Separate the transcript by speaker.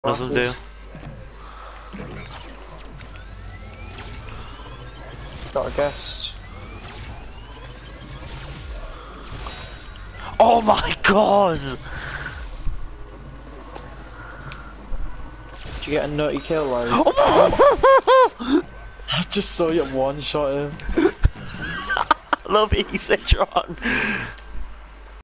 Speaker 1: Doesn't do.
Speaker 2: Got a guest.
Speaker 1: Oh my god!
Speaker 2: Did you get a nutty kill, like? I just saw you one shot him.
Speaker 1: Love you, Citron.